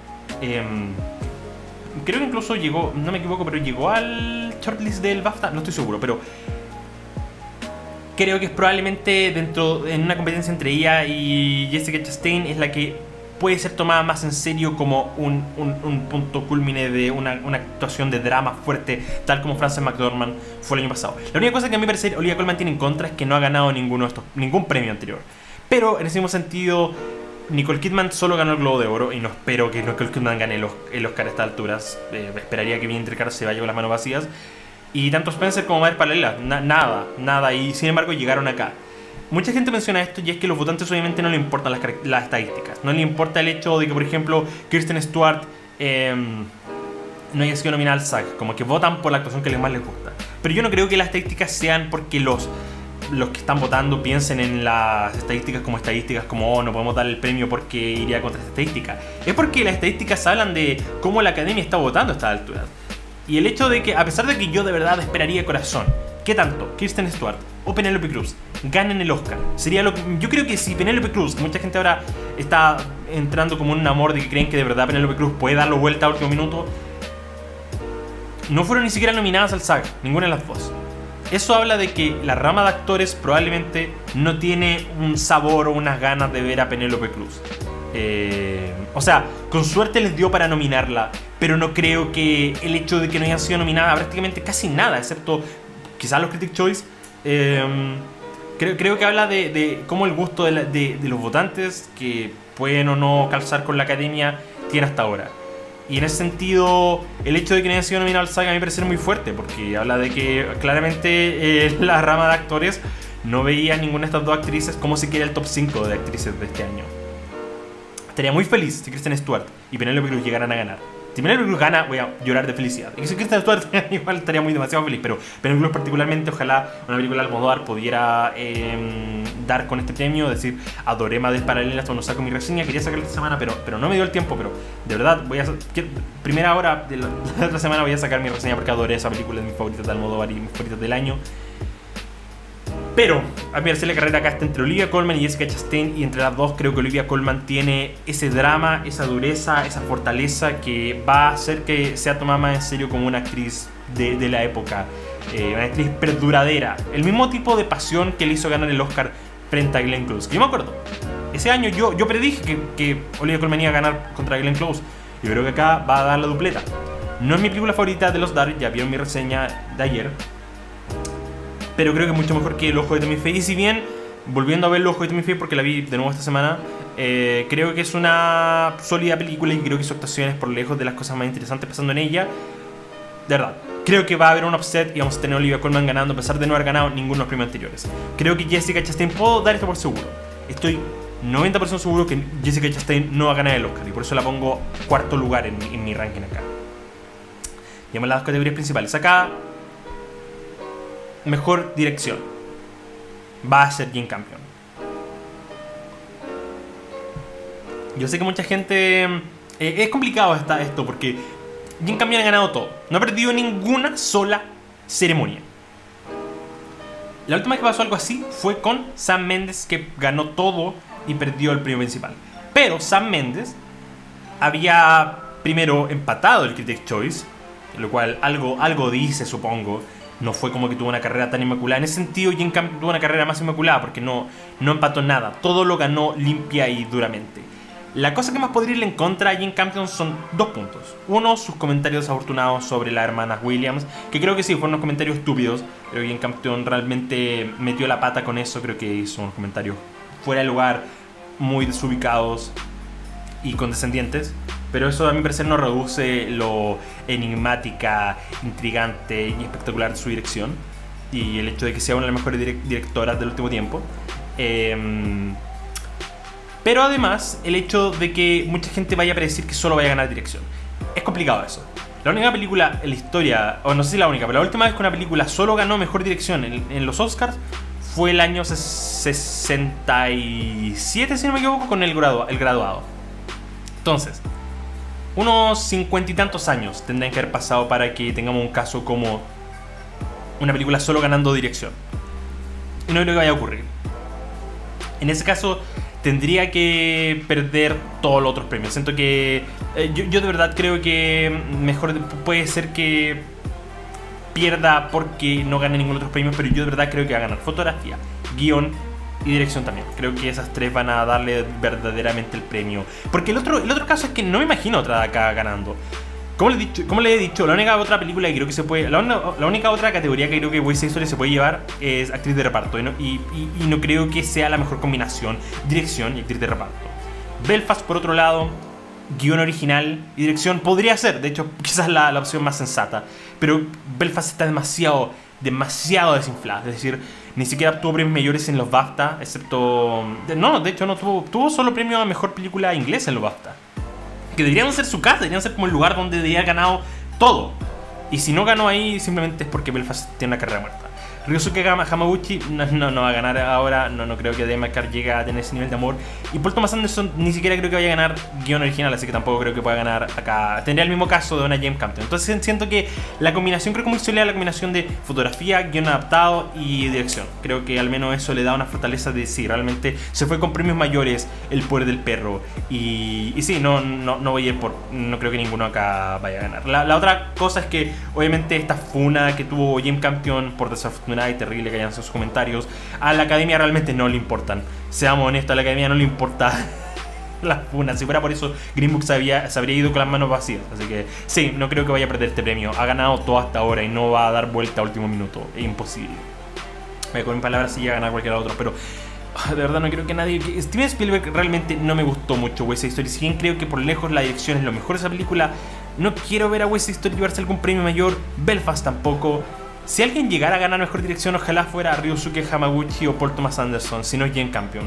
creo que incluso llegó, no me equivoco, pero llegó al shortlist del BAFTA, no estoy seguro, pero creo que es probablemente en una competencia entre ella y Jessica Chastain es la que puede ser tomada más en serio como un punto culmine de una actuación de drama fuerte, tal como Frances McDormand fue el año pasado. La única cosa que a mí me parece Olivia Colman tiene en contra es que no ha ganado ningún premio anterior. Pero en ese mismo sentido, Nicole Kidman solo ganó el Globo de Oro y no espero que Nicole Kidman gane el Oscar a estas alturas. Esperaría que Vinnie Carter se vaya con las manos vacías. Y tanto Spencer como Madres Paralelas, nada. Y sin embargo llegaron acá. Mucha gente menciona esto y es que a los votantes obviamente no les importan las estadísticas. No les importa el hecho de que, por ejemplo, Kristen Stewart no haya sido nominada al SAG. Como que votan por la actuación que más les gusta. Pero yo no creo que las estadísticas sean porque los que están votando piensen en las estadísticas como oh, no podemos dar el premio porque iría contra esta estadística. Es porque las estadísticas hablan de cómo la academia está votando a estas alturas. Y el hecho de que, a pesar de que yo de verdad esperaría de corazón que tanto Kristen Stewart o Penélope Cruz ganen el Oscar, sería lo que yo creo que si Penélope Cruz, que mucha gente ahora está entrando como en un amor de que creen que de verdad Penélope Cruz puede darlo vuelta a último minuto, no fueron ni siquiera nominadas al SAG, ninguna de las dos. Eso habla de que la rama de actores probablemente no tiene un sabor o unas ganas de ver a Penélope Cruz. O sea, con suerte les dio para nominarla, pero no creo que el hecho de que no hayan sido nominadas prácticamente casi nada, excepto quizás los Critics' Choice, creo que habla de cómo el gusto de los votantes, que pueden o no calzar con la academia, tiene hasta ahora. Y en ese sentido, el hecho de que no haya sido nominado al SAG a mí me parece muy fuerte, porque habla de que claramente la rama de actores no veía a ninguna de estas dos actrices como siquiera el top 5 de actrices de este año. Estaría muy feliz si Kristen Stewart y Penélope Cruz llegaran a ganar. Si Penélope Cruz gana, voy a llorar de felicidad. Y si Kristen Stewart igual estaría demasiado feliz, pero Penélope Cruz particularmente, ojalá una película de Almodóvar pudiera dar con este premio, decir, adoré Madres Paralelas cuando saco mi reseña, quería sacarla esta semana, pero no me dio el tiempo, pero de verdad, primera hora de la otra semana voy a sacar mi reseña porque adoré esa película, de mis favoritas de Almodóvar y mis favoritas del año. Pero, a mi parecer, la carrera acá está entre Olivia Colman y Jessica Chastain, y entre las dos creo que Olivia Colman tiene ese drama, esa dureza, esa fortaleza que va a hacer que sea tomada más en serio como una actriz de la época, una actriz perduradera, el mismo tipo de pasión que le hizo ganar el Oscar frente a Glenn Close. Que yo me acuerdo, ese año yo predije que Olivia Colman iba a ganar contra Glenn Close, y creo que acá va a dar la dupleta. No es mi película favorita de los Dark, ya vieron mi reseña de ayer, pero creo que es mucho mejor que El Ojo de Tammy Faye. Y si bien, volviendo a ver El Ojo de Tammy Faye porque la vi de nuevo esta semana, creo que es una sólida película y creo que su actuación es por lejos de las cosas más interesantes pasando en ella. De verdad, creo que va a haber un upset y vamos a tener a Olivia Colman ganando a pesar de no haber ganado ninguno de los premios anteriores. Creo que Jessica Chastain, puedo dar esto por seguro, estoy 90% seguro que Jessica Chastain no va a ganar el Oscar, y por eso la pongo cuarto lugar en mi ranking acá. Y vamos a las dos categorías principales. Acá, mejor dirección va a ser Jane Campion. Yo sé que mucha gente... es complicado esto porque Jane Campion ha ganado todo. No ha perdido ninguna sola ceremonia. La última vez que pasó algo así fue con Sam Mendes, que ganó todo y perdió el premio principal. Pero Sam Mendes había primero empatado el Critics' Choice, lo cual algo dice, supongo. No fue como que tuvo una carrera tan inmaculada. En ese sentido, Jane Campion tuvo una carrera más inmaculada porque no empató nada. Todo lo ganó limpia y duramente. La cosa que más podría irle en contra a Jane Campion son dos puntos. Uno, sus comentarios desafortunados sobre las hermanas Williams, que creo que sí, fueron unos comentarios estúpidos. Creo que Jane Campion realmente metió la pata con eso. Creo que hizo unos comentarios fuera de lugar, muy desubicados y condescendientes. Pero eso a mi parecer no reduce lo enigmática, intrigante y espectacular de su dirección. Y el hecho de que sea una de las mejores directoras del último tiempo. Pero además, el hecho de que mucha gente vaya a predecir que solo vaya a ganar dirección. Es complicado eso. La única película en la historia, o no sé si la única, pero la última vez que una película solo ganó mejor dirección en los Oscars fue el año 67, si no me equivoco, con el Graduado. Entonces, unos 50 y tantos años tendrán que haber pasado para que tengamos un caso como una película solo ganando dirección. Y no creo que vaya a ocurrir. En ese caso, tendría que perder todos los otros premios. Siento que yo de verdad creo que mejor puede ser que pierda porque no gane ningún otro premio, pero yo de verdad creo que va a ganar fotografía, guión y dirección también. Creo que esas tres van a darle verdaderamente el premio. Porque el otro caso es que no me imagino otra de acá ganando. Como le he dicho, la única otra película que creo que se puede... La única otra categoría que creo que West Side Story se puede llevar es actriz de reparto. Y no creo que sea la mejor combinación, dirección y actriz de reparto. Belfast, por otro lado, guión original y dirección podría ser, de hecho, quizás la opción más sensata. Pero Belfast está demasiado desinflada. Es decir, ni siquiera obtuvo premios mayores en los BAFTA, excepto... No, de hecho no tuvo solo premio a mejor película inglesa en los BAFTA. Que deberían ser su casa, deberían ser como el lugar donde debería haber ganado todo. Y si no ganó ahí, simplemente es porque Belfast tiene una carrera muerta. Ryosuke Hamaguchi no va a ganar ahora, no creo que Devil May Cry llegue a tener ese nivel de amor. Y Paul Thomas Anderson ni siquiera creo que vaya a ganar guión original, así que tampoco creo que pueda ganar acá. Tendría el mismo caso de una James Campbell. Entonces siento que la combinación, creo que muy sólida la combinación de fotografía, guión adaptado y dirección. Creo que al menos eso le da una fortaleza de sí, realmente se fue con premios mayores El poder del perro. Y sí, no voy a ir por... No creo que ninguno acá vaya a ganar. La otra cosa es que obviamente esta funa que tuvo James Campion por desafortunada y terrible que hayan sus comentarios, a la academia realmente no le importan. Seamos honestos, a la academia no le importa las funas. Si fuera por eso, Green Book se habría ido con las manos vacías. Así que sí, no creo que vaya a perder este premio. Ha ganado todo hasta ahora y no va a dar vuelta a último minuto. Es imposible. Con mis palabras sí llega a ganar cualquier otro, pero de verdad no creo que nadie... Steven Spielberg realmente no me gustó mucho West Side Story. Si bien creo que por lejos la dirección es lo mejor de esa película, no quiero ver a West Side Story llevarse algún premio mayor. Belfast tampoco. Si alguien llegara a ganar mejor dirección, ojalá fuera Ryosuke Hamaguchi o Paul Thomas Anderson, si no James Campion.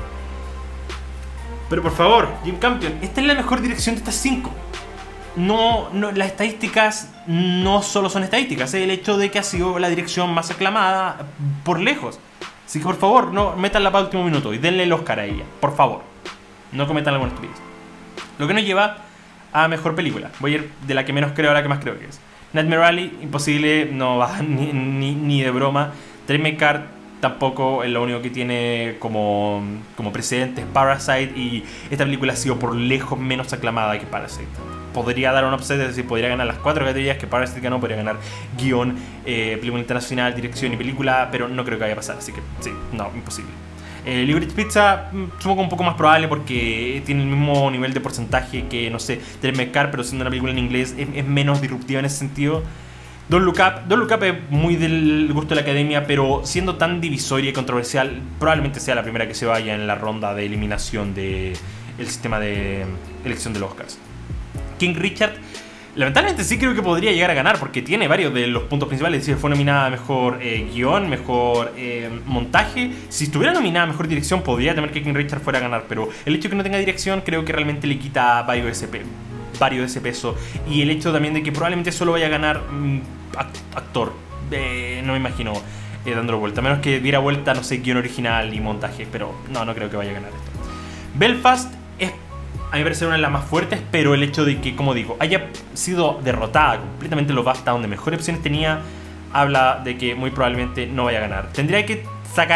Pero por favor, James Campion, esta es la mejor dirección de estas 5. No, las estadísticas no solo son estadísticas, es el hecho de que ha sido la dirección más aclamada por lejos. Así que por favor, no métanla para el último minuto y denle el Oscar a ella, por favor. No cometan alguna estupidez. Lo que nos lleva a mejor película. Voy a ir de la que menos creo a la que más creo que es. Nightmare Alley, imposible, no va ni de broma. Devil May Cry tampoco, es lo único que tiene como precedente es Parasite, y esta película ha sido por lejos menos aclamada que Parasite. Podría dar un upset, es decir, podría ganar las 4 categorías que Parasite ganó, podría ganar guión, película internacional, dirección y película, pero no creo que vaya a pasar, así que sí, no, imposible. Licorice Pizza, supongo un poco más probable porque tiene el mismo nivel de porcentaje que, no sé, Devil May Cry, pero siendo una película en inglés es menos disruptiva en ese sentido. Don't Look Up es muy del gusto de la academia, pero siendo tan divisoria y controversial, probablemente sea la primera que se vaya en la ronda de eliminación del sistema de elección de los Oscars. King Richard, lamentablemente sí creo que podría llegar a ganar porque tiene varios de los puntos principales. Es decir, fue nominada a mejor guión, mejor montaje. Si estuviera nominada a mejor dirección podría tener que King Richard fuera a ganar, pero el hecho de que no tenga dirección creo que realmente le quita varios de ese peso. Y el hecho también de que probablemente solo vaya a ganar actor, no me imagino dándolo vuelta, a menos que diera vuelta, no sé, guión original y montaje, pero no creo que vaya a ganar esto. Belfast es, a mi parecer, una de las más fuertes, pero el hecho de que, como digo, haya sido derrotada completamente en los BAFTA, donde mejores opciones tenía, habla de que muy probablemente no vaya a ganar. Tendría que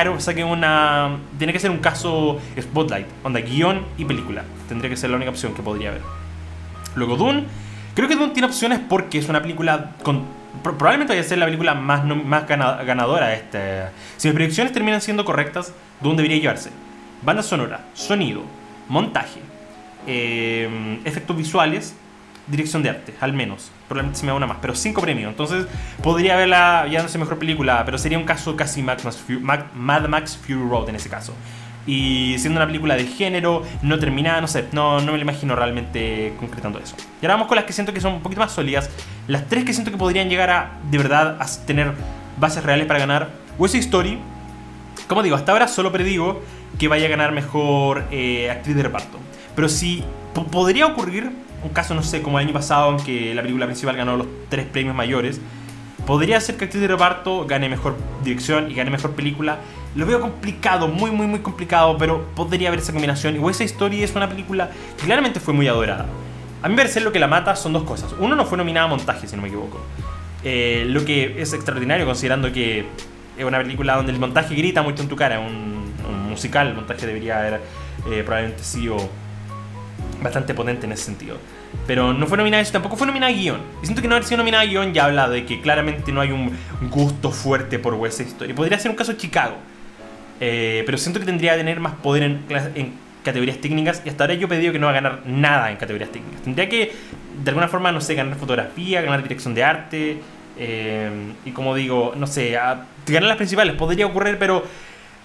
tiene que ser un caso Spotlight, onda guión y película. Tendría que ser la única opción que podría haber. Luego Dune, creo que Dune tiene opciones porque es una película probablemente vaya a ser la película más ganadora de este. Si mis predicciones terminan siendo correctas, Dune debería llevarse banda sonora, sonido, montaje, efectos visuales, dirección de arte, al menos. Probablemente se me da una más, pero 5 premios. Entonces podría haberla llevándose mejor película, pero sería un caso casi Mad Max Fury Road en ese caso. Y siendo una película de género, no terminada, no sé, no me lo imagino realmente concretando eso. Y ahora vamos con las que siento que son un poquito más sólidas. Las 3 que siento que podrían llegar a, de verdad, a tener bases reales para ganar. West Side Story, como digo, hasta ahora solo predigo que vaya a ganar mejor actriz de reparto. Pero si podría ocurrir un caso, no sé, como el año pasado, en que la película principal ganó los 3 premios mayores, podría ser que actriz de reparto gane mejor dirección y gane mejor película. Lo veo complicado, muy complicado, pero podría haber esa combinación. Y West Side Story es una película que claramente fue muy adorada. A mí me parece lo que la mata son 2 cosas. Uno, no fue nominada a montaje, si no me equivoco. Lo que es extraordinario considerando que es una película donde el montaje grita mucho en tu cara. Un musical, el montaje debería haber probablemente sido bastante potente en ese sentido. Pero no fue nominada a eso, tampoco fue nominada a guión. Y siento que no haber sido nominada a guión ya habla de que claramente no hay un gusto fuerte por West Side Story. Podría ser un caso Chicago. Pero siento que tendría que tener más poder en categorías técnicas. Y hasta ahora yo he pedido que no va a ganar nada en categorías técnicas. Tendría que, de alguna forma, no sé, ganar fotografía, ganar dirección de arte. Y como digo, no sé, ganar las principales podría ocurrir, pero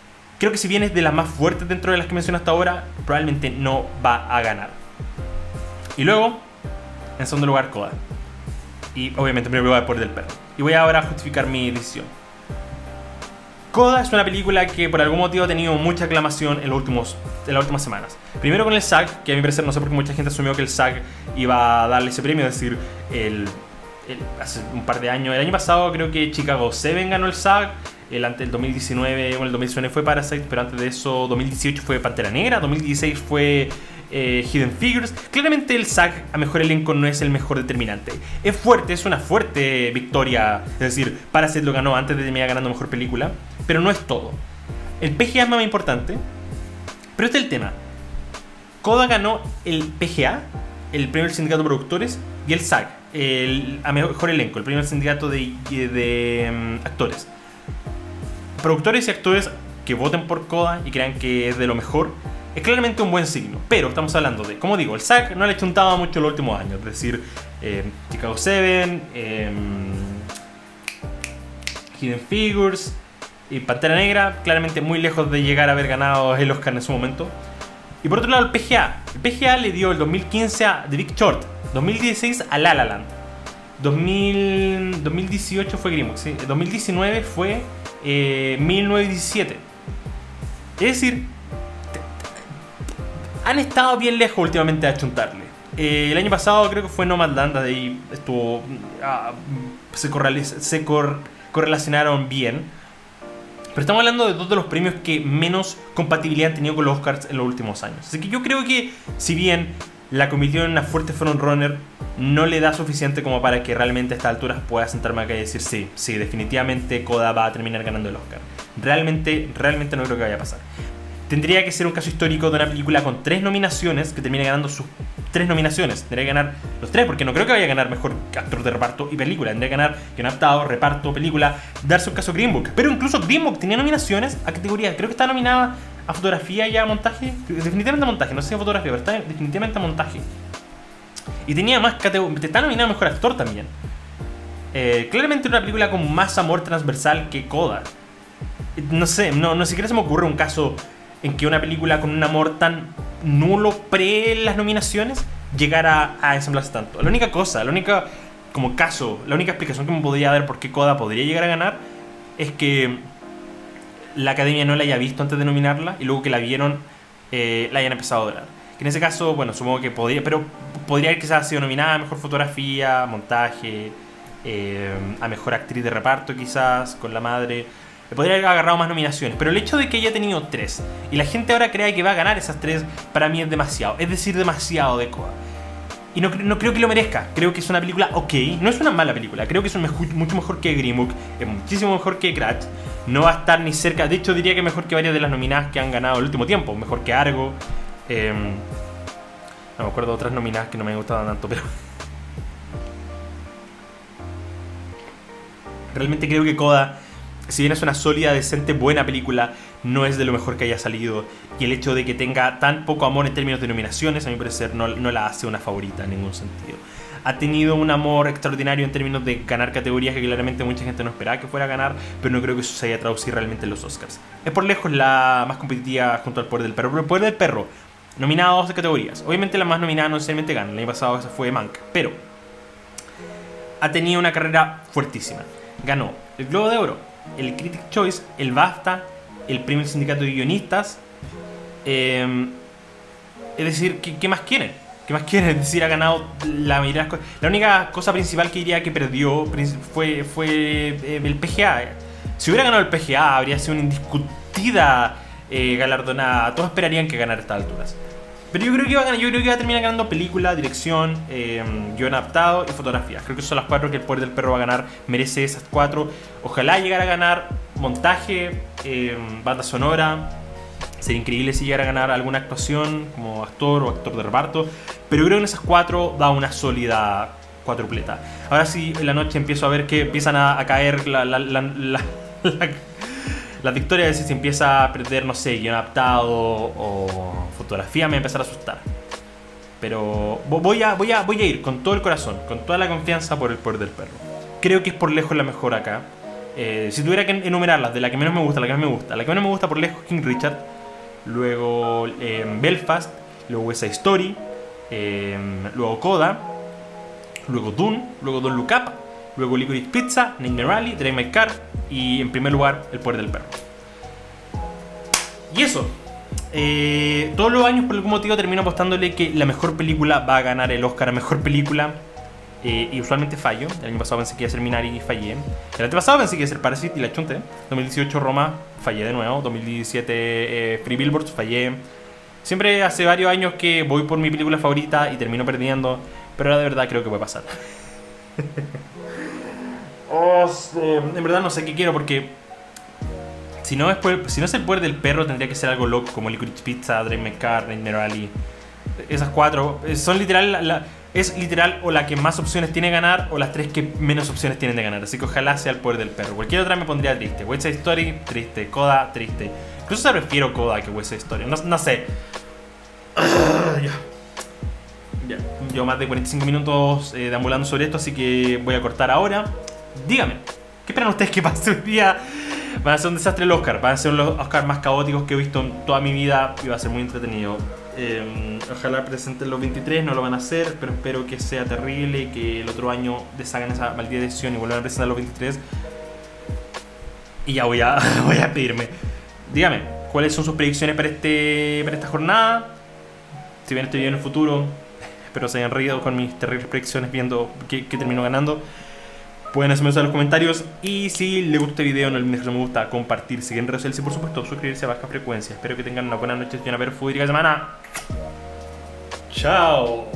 creo que si bien es de las más fuertes dentro de las que mencioné hasta ahora, probablemente no va a ganar. Y luego, en segundo lugar, Coda. Y obviamente en primer lugar, por del perro. Y voy ahora a justificar mi decisión. Coda es una película que por algún motivo ha tenido mucha aclamación en las últimas semanas. Primero con el SAG, que a mi parecer no sé por qué mucha gente asumió que el SAG iba a darle ese premio, es decir, hace un par de años, el año pasado creo que Chicago 7 ganó el SAG, el 2019, bueno, el 2019 fue Parasite, pero antes de eso 2018 fue Pantera Negra, 2016 fue Hidden Figures. Claramente el SAG a mejor elenco no es el mejor determinante. Es fuerte, es una fuerte victoria. Es decir, Parasite lo ganó antes de terminar ganando mejor película, pero no es todo. El PGA es más importante, pero este es el tema. Coda ganó el PGA, el premio del sindicato de productores, y el SAG, a mejor elenco, el premio del sindicato de actores. Productores y actores que voten por Coda y crean que es de lo mejor, es claramente un buen signo, pero estamos hablando de, como digo, el SAG no le chuntaba mucho en los últimos años, es decir, Chicago 7, Hidden Figures y Pantera Negra, claramente muy lejos de llegar a haber ganado el Oscar en su momento. Y por otro lado el PGA le dio el 2015 a The Big Short, 2016 a La La Land, 2018 fue Green Book, ¿sí? 2019 fue 1917. Es decir, han estado bien lejos últimamente de achuntarle. El año pasado creo que fue Nomadland, de ahí estuvo, se correlacionaron bien. Pero estamos hablando de dos de los premios que menos compatibilidad han tenido con los Oscars en los últimos años. Así que yo creo que, si bien la convirtió en una fuerte frontrunner, no le da suficiente como para que realmente a estas alturas pueda sentarme acá y decir sí, definitivamente Coda va a terminar ganando el Oscar. Realmente no creo que vaya a pasar. Tendría que ser un caso histórico de una película con 3 nominaciones que termine ganando sus 3 nominaciones. Tendría que ganar los 3, porque no creo que vaya a ganar mejor actor de reparto y película. Tendría que ganar guion adaptado, reparto, película, darse un caso Green Book. Pero incluso Green Book tenía nominaciones a categorías. Creo que está nominada a fotografía y a montaje. Definitivamente a montaje, no sé si a fotografía, pero está definitivamente a montaje. Y tenía más categorías. Está nominada a mejor actor también. Claramente una película con más amor transversal que Coda. No sé, no siquiera se me ocurre un caso en que una película con un amor tan nulo pre las nominaciones llegara a ensamblarse tanto. La única explicación que me podría dar por qué Coda podría llegar a ganar es que la academia no la haya visto antes de nominarla y luego que la vieron la hayan empezado a adorar. Que en ese caso, bueno, supongo que podría, pero podría haber quizás sido nominada a mejor fotografía, montaje, a mejor actriz de reparto quizás, con la madre. Podría haber agarrado más nominaciones, pero el hecho de que haya tenido 3 y la gente ahora crea que va a ganar esas 3, para mí es demasiado. Es decir, demasiado de Coda. Y no creo que lo merezca. Creo que es una película ok. No es una mala película. Creo que es mucho mejor que Green Book. Es muchísimo mejor que Crash. No va a estar ni cerca. De hecho, diría que mejor que varias de las nominadas que han ganado el último tiempo. Mejor que Argo. No me acuerdo de otras nominadas que no me han gustado tanto, pero realmente creo que Coda, si bien es una sólida, decente, buena película, no es de lo mejor que haya salido. Y el hecho de que tenga tan poco amor en términos de nominaciones, a mi parecer, no la hace una favorita en ningún sentido. Ha tenido un amor extraordinario en términos de ganar categorías que claramente mucha gente no esperaba que fuera a ganar, pero no creo que eso se haya traducido realmente en los Oscars. Es por lejos la más competitiva junto al Poder del Perro. Pero el Poder del Perro, nominado a 12 categorías. Obviamente la más nominada no necesariamente gana. El año pasado esa fue Mank, pero ha tenido una carrera fuertísima. Ganó el Globo de Oro, el Critics' Choice, el BAFTA, el Premio del Sindicato de Guionistas. Es decir, ¿qué más quieren? ¿Qué más quieren? Es decir, ha ganado la mayoría de las cosas. La única cosa principal que diría que perdió fue el PGA. Si hubiera ganado el PGA, habría sido una indiscutida galardonada. Todos esperarían que ganara a estas alturas. Pero yo creo que va a terminar ganando película, dirección, guion adaptado y fotografía. Creo que son las 4 que el Poder del Perro va a ganar. Merece esas 4. Ojalá llegara a ganar montaje, banda sonora. Sería increíble si llegara a ganar alguna actuación como actor o actor de reparto. Pero creo que en esas 4 da una sólida cuatrupleta. Ahora sí, en la noche empiezo a ver que empiezan a caer las victorias. Es decir, si empieza a perder, no sé, guion adaptado o fotografía, me va a empezar a asustar. Pero voy a ir con todo el corazón, con toda la confianza por el Poder del Perro. Creo que es por lejos la mejor acá. Si tuviera que enumerarlas, de la que menos me gusta, la que más me gusta. La que menos me gusta por lejos, King Richard. Luego Belfast. Luego West Side Story. Luego Coda. Luego Dune. Luego Don't Look Up. Luego Licorice Pizza. Nightmare Alley. Drive My Car. Y en primer lugar, El Poder del Perro. Y eso. Todos los años por algún motivo termino apostándole que la mejor película va a ganar el Oscar a mejor película. Y usualmente fallo. El año pasado pensé que iba a ser Minari y fallé. El año pasado pensé que iba a ser Parasite y la chunté. 2018 Roma, fallé de nuevo. 2017 Free Billboards, fallé. Siempre hace varios años que voy por mi película favorita y termino perdiendo. Pero ahora de verdad creo que puede pasar. En verdad no sé qué quiero porque si no es El Poder del Perro tendría que ser algo loco como Licorice Pizza, Drive My Car, Nightmare Alley. Esas cuatro son literal es literal o la que más opciones tiene de ganar o las tres que menos opciones tienen de ganar. Así que ojalá sea El Poder del Perro. Cualquier otra me pondría triste. West Side Story, triste. Coda, triste. Incluso prefiero Coda que West Side Story. No sé. Ya. Llevo más de 45 minutos deambulando sobre esto, así que voy a cortar ahora. Dígame, ¿qué esperan ustedes que pase hoy día? Van a ser un desastre el Oscar. Van a ser los Oscars más caóticos que he visto en toda mi vida y va a ser muy entretenido. Ojalá presenten los 23, no lo van a hacer, pero espero que sea terrible y que el otro año deshagan esa maldita decisión y vuelvan a presentar los 23. Y ya voy a pedirme. Dígame, ¿cuáles son sus predicciones para esta jornada? Si ven este video en el futuro, espero se hayan reído con mis terribles predicciones viendo qué terminó ganando. Pueden hacerme eso en los comentarios. Y si les gusta este video, no olviden dejar un me gusta, compartir, seguir en redes sociales y por supuesto suscribirse a Baja Frecuencia. Espero que tengan una buena noche y una perfecta semana. Chao.